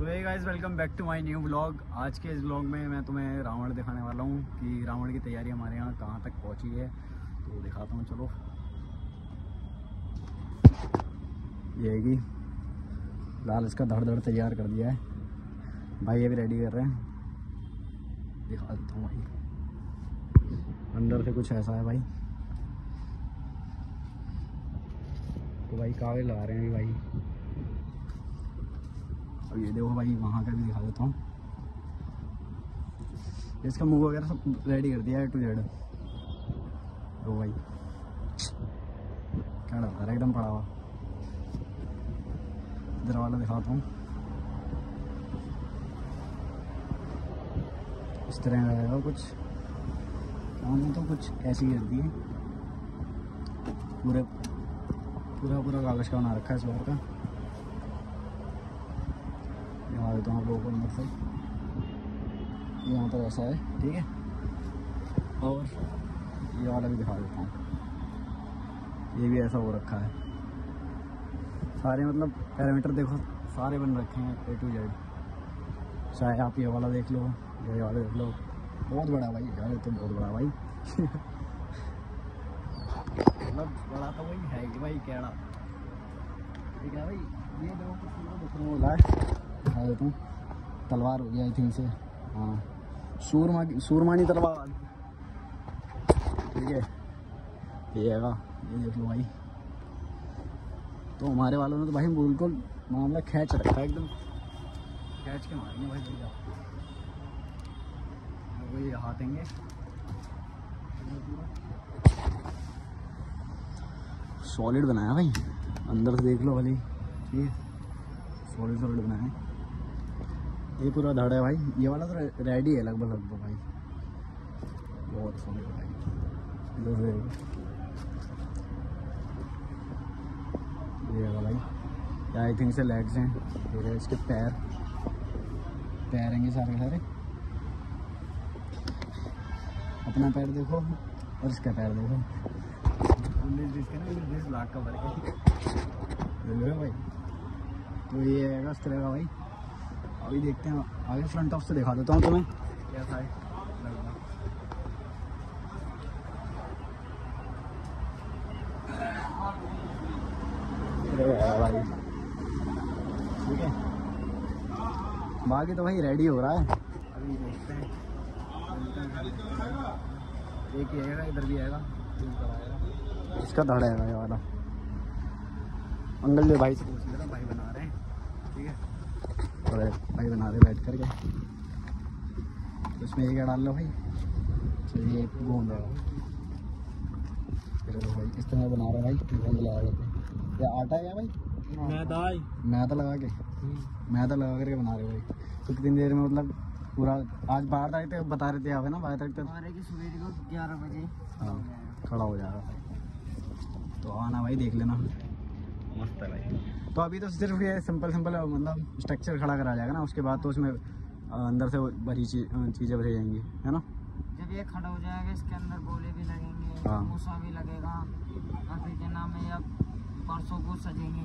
So hey guys, welcome back to my new vlog. आज के इस व्लॉग में मैं तुम्हें रावण दिखाने वाला हूँ कि रावण की तैयारी हमारे यहाँ कहाँ तक पहुँची है। तो दिखाता हूँ, चलो। ये है कि लाल इसका धड़ धड़ तैयार कर दिया है भाई, ये भी रेडी कर रहे हैं। दिखा देता हूँ भाई, अंदर से कुछ ऐसा है भाई। तो भाई कागज लगा रहे हैं भाई। और ये देखो भाई, वहाँ का भी दिखा देता हूँ। इसका मुंह वगैरह सब रेडी कर दिया है टू जेड। तो भाई क्या डर रहा है, एकदम पड़ा हुआ। इधर वाला दिखाता हूँ, इस तरह रहेगा कुछ। सामने तो कुछ ऐसी कर दी है, पूरा कागज का बना रखा है इस बार का। दिखा देता हूँ आप लोगों को अंदर से। यहाँ पर ऐसा है, ठीक है। और ये वाला भी दिखा देता हूँ, ये भी ऐसा हो रखा है। सारे मतलब पैरामीटर देखो, सारे बन रखे हैं A to Z। चाहे आप ये वाला देख लो, ये वाला देख लो। बहुत बड़ा भाई, यार तो बहुत बड़ा भाई। मतलब बड़ा तो वही है कि भाई कैड़ा, ठीक है भाई। ये देखो कुछ हो रहा है, दिखा देता हूँ। तलवार हो गया आई थिंक से, हाँ। सूरमानी तलवार, ठीक है। ये है, ये देख लो भाई। तो हमारे वालों ने तो भाई बिल्कुल मामला खींच रखा है, एकदम खींच के मारेंगे भाई भैया। वही हाथेंगे सॉलिड बनाया भाई, अंदर से देख लो भाई, ठीक है। सॉलिड बनाया है। ये पूरा धड़ है भाई, ये वाला तो रेडी है लगभग भाई। बहुत सॉलिड भाई। ये है भाई, आई थिंक से लेग्स हैं, फिर है इसके पैर हैं सारे। अपना पैर देखो और इसका पैर देखो। 19-20 लाख का फर्क है भाई। तो ये है इस तरह का भाई। अभी देखते हैं आगे, फ्रंट ऑफ से दिखा देता हूँ तुम्हें क्या था भाई, ठीक है। बाकी तो भाई रेडी हो रहा है, अभी देखते हैं। एक ही आएगा, इधर भी आएगा, इसका धड़ है ये वाला। अंकल जो भाई से पूछ लेना, भाई बना रहे हैं, ठीक है। और भाई बना रहे बैठ करके। तो इसमें ये क्या डाल लो भाई, चलिए गोंद है भाई। किस तरह बना रहे भाई, गोंद लगा लेते हैं। क्या आटा है क्या भाई? मैदा लगा करके बना रहे भाई। तो कितनी देर में मतलब पूरा, आज 12 तारीख तक बता रहे थे आप, है ना? 12 तारीख तक सुबह को 11 बजे हाँ खड़ा हो जाएगा भाई। तो आना भाई, देख लेना, मस्त है भाई। तो अभी तो सिर्फ ये सिंपल मतलब स्ट्रक्चर खड़ा करा जाएगा ना, उसके बाद तो उसमें अंदर से भरी चीज़ें भरी जाएंगी, है ना? जब ये खड़ा हो जाएगा, इसके अंदर गोले भी लगेंगे, हाँ, मूसा भी लगेगा, और फिर क्या नाम है, अब परसों को सजेंगे,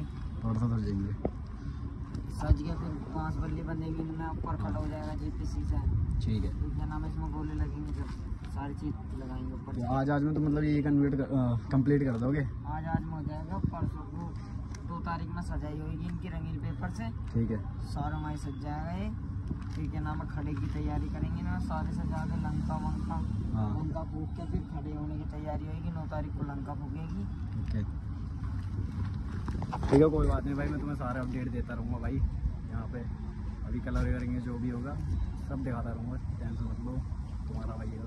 सज के फिर बांस बल्ली बनेगी, इनमें ऊपर खड़ा हो जाएगा JPC से, ठीक है। तो क्या नाम है, इसमें गोले लगेंगे, जब सारी चीज़ लगाएंगे ऊपर। तो आज में तो मतलब ये कंप्लीट कर दोगे? आज में हो जाएगा, परसों को 2 तारीख में सजाई होगी इनकी रंगीन पेपर से, ठीक है। सारा माई सज जाएगा ये, फिर क्या नाम है, खड़े की तैयारी करेंगे ना, सारे सजा के लंका वंका उनका फूक के फिर खड़े होने की तैयारी होगी। 9 तारीख को लंका फूकेगी, ठीक है। कोई बात नहीं भाई, मैं तुम्हें सारे अपडेट देता रहूँगा भाई। यहाँ पे अभी कलर करेंगे, जो भी होगा सब दिखाता रहूँगा, टेंशन मत लो। तुम्हारा भाई